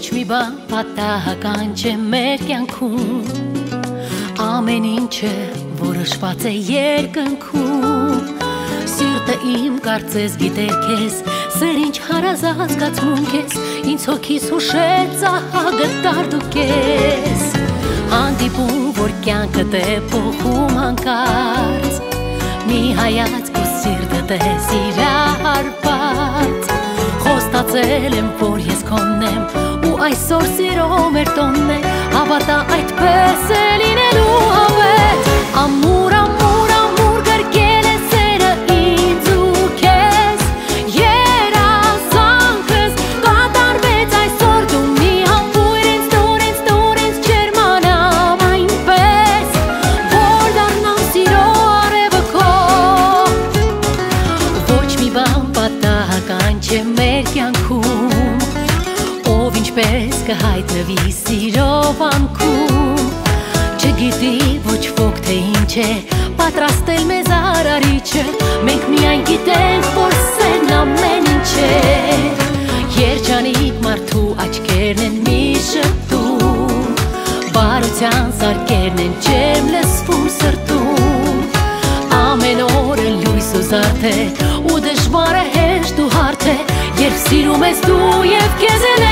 մի բան պատահական չէ մեր կյանքում, ամեն ինչը որոշված է երկնքում։ Սիրտը իմ կարծես գիտեր քեզ, սեր ինչ հարազատ զգացմունք ես, ինձ հոգիս հուշեց ահագը դու կես։ Հանդիպում, որ կյանքդ է փոխում հանկարծ, մի հայացք ու սիրտդ է սիրահարված։ Խոստացել եմ, որ ես քոնն եմ, ու այսօր սիրո մեր տոնն է, հավատա այդպես է լինելու հավետ։ Ամուր, ամուր, ամուր գրկել է սերը ինձ ու քեզ, երազանքս կատարվեց այսօր, դու մի համբույր ինձ տուր ինձ չեր մանամ այնպես, որ դառնամ սիրո արևը քո։ Ոչ մի բան պատահական չէ մեր կյանքում, ով ինչպես կհայտնվի սիրո վանքում։ Չգիտի ոչ ոք թե ինչ է պատրաստել մեզ արարիչը, մենք միայն գիտենք, որ սերն ամեն ինչ է։ Երջանիկ մարդու աչքերն են մի շփում, բարության սարքերն են ջերմ լսվում սրտում։ Ամեն օրը լույս ու զարդ է, ու դժվարը հեշտ ու հարթ է, երբ սիրում ես դու և քեզ էլ